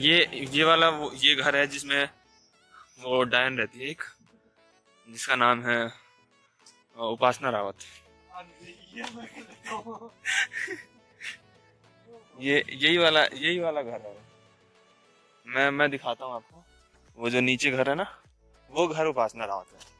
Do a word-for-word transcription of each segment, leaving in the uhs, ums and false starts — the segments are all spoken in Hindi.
ये ये वाला वो ये घर है जिसमें वो डायन रहती है एक, जिसका नाम है उपासना रावत। ये यही वाला यही वाला घर है। मैं मैं दिखाता हूँ आपको। वो जो नीचे घर है ना, वो घर उपासना रावत है।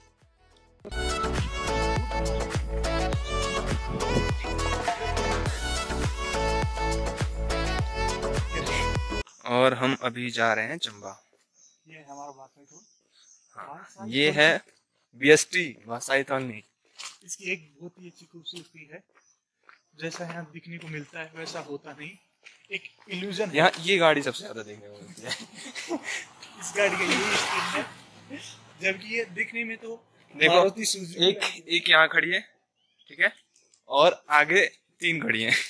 और हम अभी जा रहे हैं चंबा। ये हमारा बासाई थॉन। हाँ, ये है बी एस टी बासाई थॉन नहीं। इसकी एक बहुत ही अच्छी खूबसूरती है, जैसा यहाँ दिखने को मिलता है वैसा होता नहीं, एक इल्यूजन है। यहाँ ये गाड़ी सबसे ज्यादा देखने को मिलती है। इस गाड़ी का यही स्कीम है, जबकि ये दिखने में तो देखो एक एक यहाँ खड़ी है, ठीक है, और आगे तीन खड़ी हैं।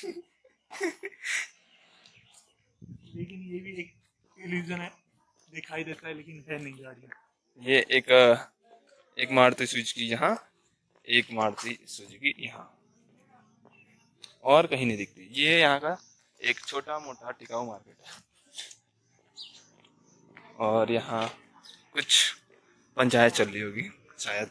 लेकिन ये भी एक इल्यूजन है, दिखाई देता है लेकिन है नहीं गाड़ियाँ। ये एक एक मारुति सुजुकी यहाँ, एक मारुति सुजुकी यहाँ, और कहीं नहीं दिखती। ये यहाँ का एक छोटा मोटा टिकाऊ मार्केट है। और यहाँ कुछ पंचायत चल रही होगी शायद।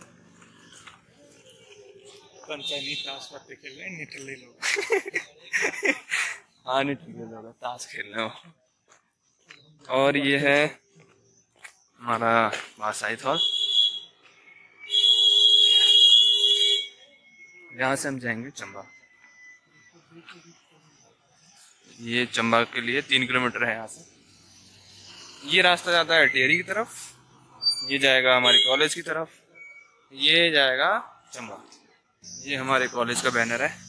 पंचायत ताश पत्ते खेल रहे हैं निठल्ले लोग। हाँ निठल्ले लोग ताश खेल रहे हो। और ये है हमारा बासाई थॉन। यहाँ से हम जाएंगे चंबा। ये चंबा के लिए तीन किलोमीटर है यहाँ से। ये रास्ता जाता है टेहरी की तरफ, ये जाएगा हमारे कॉलेज की तरफ, ये जाएगा चंबा। ये हमारे कॉलेज का बैनर है।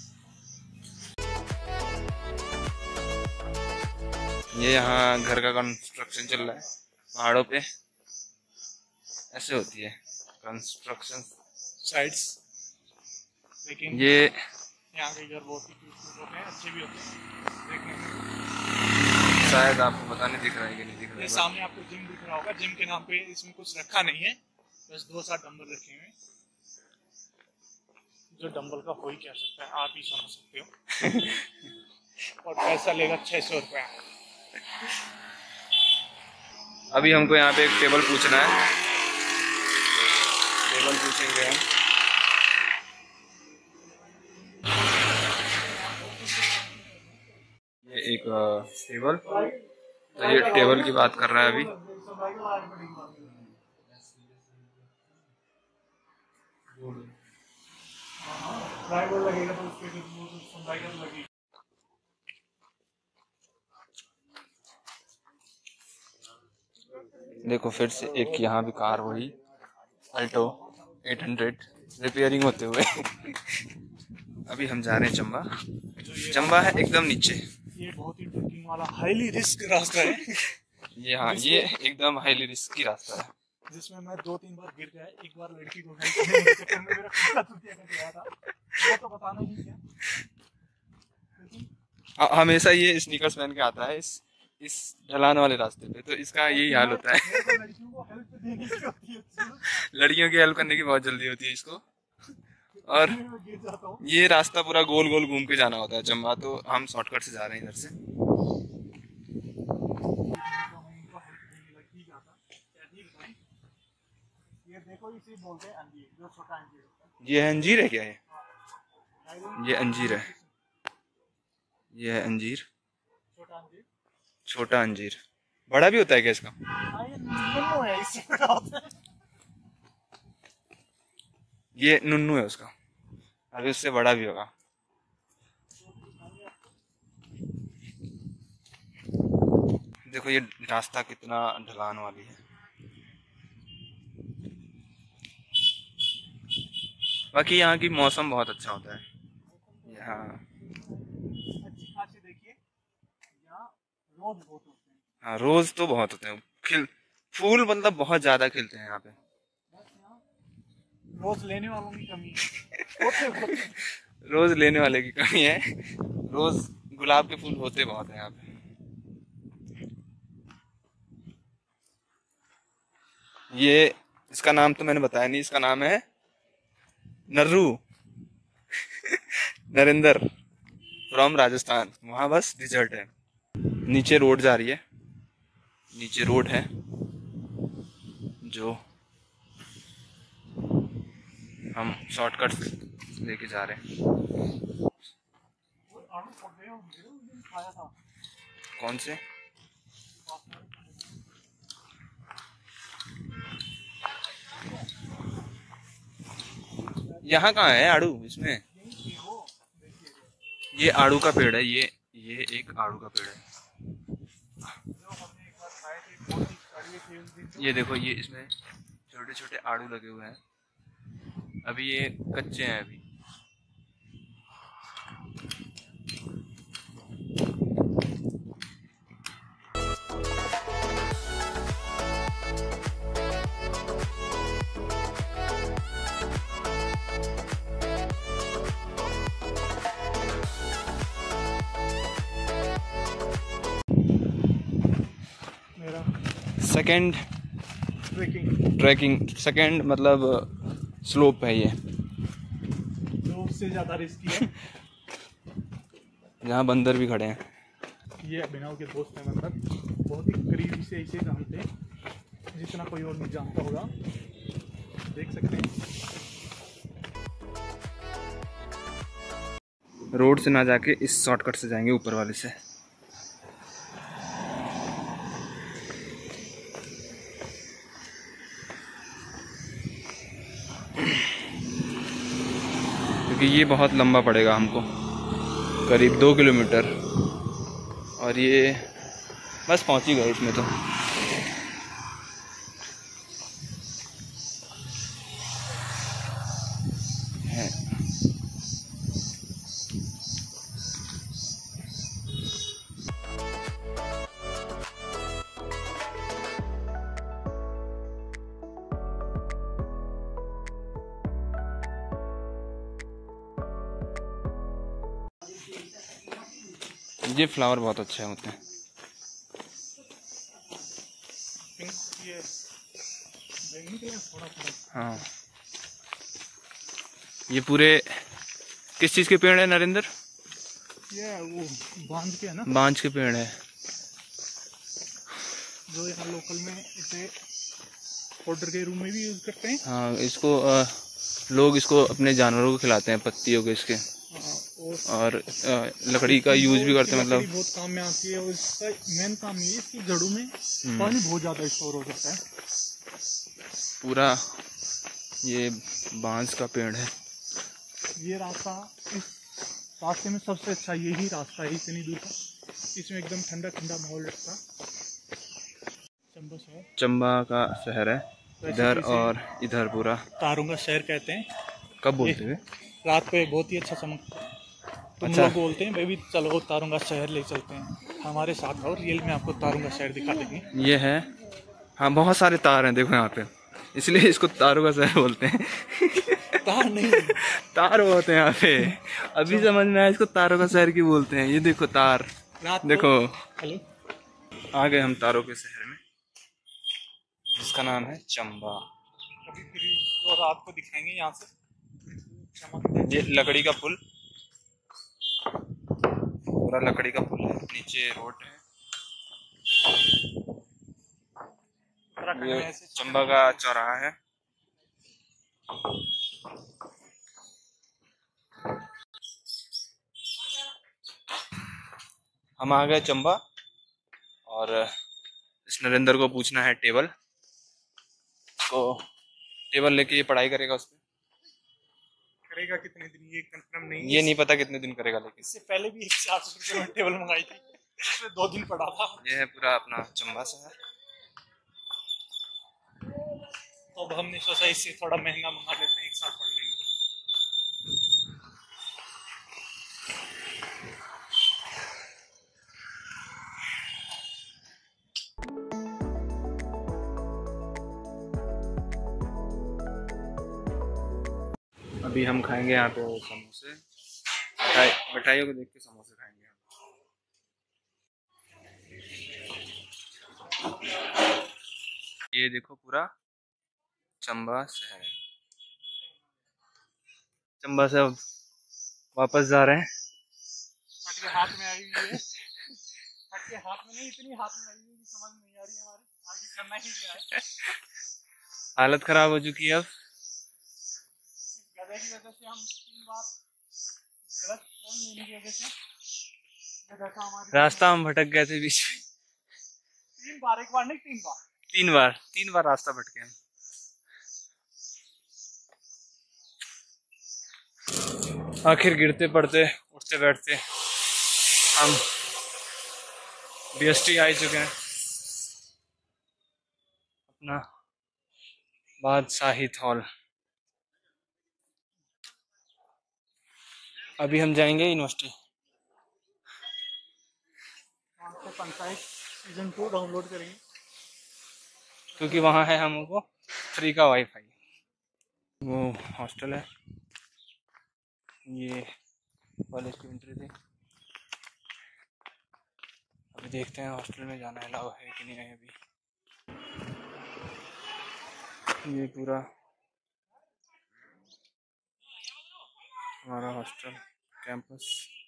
ये यहाँ घर का कंस्ट्रक्शन चल रहा है पहाड़ों पे। ऐसे होती है कंस्ट्रक्शन साइट्स। लेकिन ये यहाँ के घर बहुत ही खूबसूरत होते हैं, अच्छे भी होते हैं देखने में। शायद आपको पता नहीं दिख रहा है कि नहीं दिख रहा है। ये सामने आपको जिम दिख रहा होगा। जिम के नाम पे इसमें कुछ रखा नहीं है, बस दो चार डंबल रखे हुए हैं। जो डंबल का हो ही क्या सकता है, आप ही समझ सकते हो। और पैसा लेगा छह सौ रुपया। अभी हमको यहाँ पे एक टेबल पूछना है, टेबल पूछेंगे हम। ये एक टेबल, तो ये टेबल की बात कर रहा है अभी। देखो फिर से एक यहाँ भी कार, वही अल्टो आठ सौ रिपेयरिंग होते हुए। अभी हम जा रहे हैं चंबा। चंबा है एकदम नीचे। ये बहुत ही ट्रेकिंग वाला हाईली रिस्क रास्ता है। ये हाँ ये एकदम हाईली रिस्की रास्ता है, जिसमें मैं दो तीन बार गिर गया। एक बार लड़की को हेल्प करने के चक्कर में मेरा खुद टूट गया था, वो तो बताना ही क्या। हमेशा ये स्नीकर्स पहन के आता है इस इस ढलान वाले रास्ते पे, तो इसका यही हाल होता है। लड़कियों की हेल्प करने की बहुत जल्दी होती है इसको। और ये रास्ता पूरा गोल गोल घूम के जाना होता है चंबा, तो हम शॉर्टकट से जा रहे हैं इधर से। ये है अंजीर है क्या? ये ये अंजीर है, ये है अंजीर, छोटा अंजीर। बड़ा भी होता है क्या इसका? ये नुन्नू है उसका, अभी उससे बड़ा भी होगा। देखो ये रास्ता कितना ढलान वाली है। बाकी यहाँ की मौसम बहुत अच्छा होता है। यहाँ हाँ रोज तो बहुत होते हैं, खिल फूल मतलब बहुत ज्यादा खिलते हैं यहाँ पे। रोज लेने वालों की कमी है। रोज लेने वाले की कमी है। रोज गुलाब के फूल होते बहुत हैं यहाँ पे। ये इसका नाम तो मैंने बताया नहीं, इसका नाम है नर्रू। नरेंद्र फ्रॉम राजस्थान। वहां बस रिजल्ट है। नीचे रोड जा रही है, नीचे रोड है जो हम शॉर्टकट से लेके जा रहे हैं। कौन से? यहाँ कहाँ है आड़ू? इसमें ये आड़ू का पेड़ है। ये ये एक आड़ू का पेड़ है। ये देखो, ये इसमें छोटे छोटे आड़ू लगे हुए हैं। अभी ये कच्चे हैं अभी। सेकंड ट्रेकिंग ट्रैकिंग सेकंड मतलब स्लोप है ये, जो उससे ज्यादा रिस्की है। जहाँ बंदर भी खड़े हैं। ये अभिनव के दोस्त हैं बंदर, बहुत ही करीब से इसे जानते हैं, जितना कोई और नहीं जानता होगा। देख सकते हैं रोड से ना जाके इस शॉर्टकट से जाएंगे, ऊपर वाले से। क्योंकि ये बहुत लंबा पड़ेगा हमको, करीब दो किलोमीटर। और ये बस पहुंच ही गए इसमें तो। है ये फ्लावर बहुत अच्छे होते हैं। ये देखने के लिए थोड़ा थोड़ा। हाँ, ये पूरे किस चीज़ के पेड़ है नरेंद्र? ये वो बांध के है ना, बांझ के पेड़ है, जो यहाँ लोकल में इसे पाउडर के रूम में भी यूज करते हैं। हाँ, इसको आ, लोग इसको अपने जानवरों को खिलाते हैं, पत्तियों के इसके। और, और आ, लकड़ी का यूज भी करते हैं, मतलब बहुत काम में आती है। और इसका मेन काम ये है, इसकी जड़ों में पानी बहुत ज्यादा स्टोर हो जाता है। पूरा ये बांस का पेड़ है। ये रास्ता, इस रास्ते में सबसे अच्छा यही रास्ता है, इतनी दूर का। इसमें एकदम ठंडा ठंडा माहौल लगता। चंबा शहर, चंबा का शहर है इधर, और इधर पूरा तारों का शहर कहते हैं। कब बोलते हैं? रात को बहुत ही अच्छा चमकता है। तुम अच्छा। लोग बोलते हैं बेबी चलो तारों का शहर ले चलते हैं हमारे साथ, और रियल में आपको तारों का शहर दिखा देंगे। ये है, हाँ, बहुत सारे तार हैं देखो यहाँ पे, इसलिए इसको तारों का शहर बोलते हैं। तार नहीं, तार होते हैं यहाँ पे। अभी समझ में आया इसको तारों का शहर क्यों बोलते हैं। ये देखो तार, देखो। हेलो, आ गए हम तारों के शहर में, जिसका नाम है चंबा। कभी फिर तो रात को दिखाएंगे यहाँ से। ये लकड़ी का पुल, पूरा लकड़ी का पुल है, नीचे रोड है। ये चंबा का चौराहा है। हम आ गए चंबा, और इस नरेंद्र को पूछना है टेबल को। टेबल लेके ये पढ़ाई करेगा, उस पर करेगा कितने दिन ये कंफर्म नहीं, ये नहीं पता कितने दिन करेगा, लेकिन इससे पहले भी एक चार सौ रुपये में टेबल मंगाई थी, उसमें दो दिन पड़ा था। ये है पूरा अपना चंबा शहर। तो अब हमने सोचा इससे थोड़ा महंगा मंगा लेते हैं, एक साथ पढ़ लेंगे। अभी हम खाएंगे यहाँ पे समोसे, मिठाई, मिठाइयों को देख के समोसे खाएंगे हम। ये देखो पूरा चंबा शहर है। चंबा से अब वापस जा रहे हैं। फट के हाथ में आई हुई है, फट के हाथ में नहीं, इतनी हाथ में आई हुई कि समझ नहीं आ आ रही हमारी, आगे करना ही क्या है। हालत खराब हो चुकी है अब। गधे की वजह से हम तीन बार गलत टर्न लेने की वजह से जगह हमारी रास्ता हम भटक गए थे बीच में। तीन बार, एक बार नहीं तीन बार तीन बार तीन बार रास्ता भटके हम। आखिर गिरते पड़ते उठते बैठते हम बी एस टी आ चुके हैं, अपना बादशाही हॉल। अभी हम जाएंगे यूनिवर्सिटी, वहाँ से पंचायत सीजन टू डाउनलोड करेंगे, क्योंकि वहाँ है हमको फ्री का वाईफाई। वो हॉस्टल है, ये कॉलेज की एंट्री थी। अभी देखते हैं हॉस्टल में जाना अलाउ है कि नहीं है। अभी ये पूरा हमारा हॉस्टल कैंपस,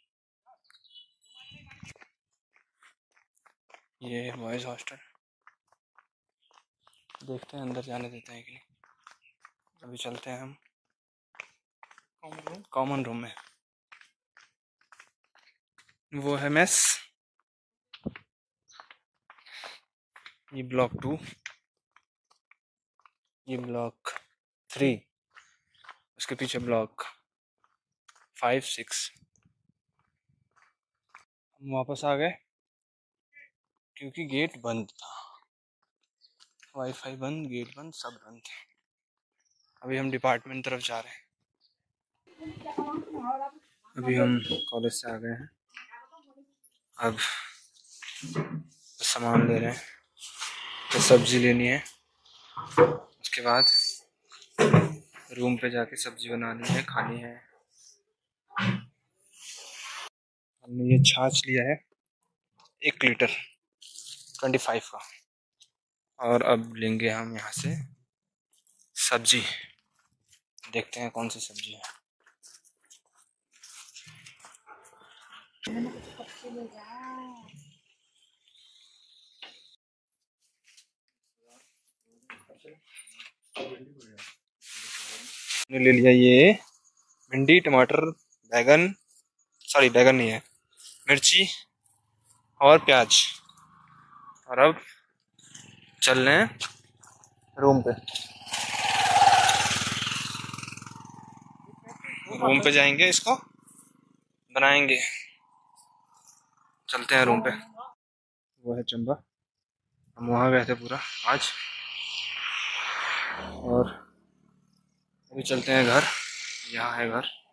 ये है बॉयज हॉस्टल। देखते हैं अंदर जाने देते हैं कि नहीं। अभी चलते हैं हम कॉमन रूम में। वो है मेस, ये ब्लॉक टू, ये ब्लॉक थ्री, उसके पीछे ब्लॉक फाइव सिक्स। हम वापस आ गए क्योंकि गेट बंद था, वाईफाई बंद, गेट बंद, सब बंद थे। अभी हम डिपार्टमेंट तरफ जा रहे हैं। अभी हम कॉलेज से आ गए हैं, अब सामान ले रहे हैं। तो सब्जी लेनी है, उसके बाद रूम पे जाके सब्जी बनानी है, खानी है। हमने ये छाछ लिया है एक लीटर ट्वेंटी फाइव का, और अब लेंगे हम यहाँ से सब्जी। देखते हैं कौन सी सब्जी है। ले लिया ये भिंडी, टमाटर, बैगन, सॉरी बैगन नहीं है, मिर्ची और प्याज। और अब चल रहे हैं रूम पे। रूम पे जाएंगे, इसको बनाएंगे। चलते हैं रूम पे। वो है चंबा, हम वहाँ गए थे पूरा आज, और अभी चलते हैं घर। यहाँ है घर।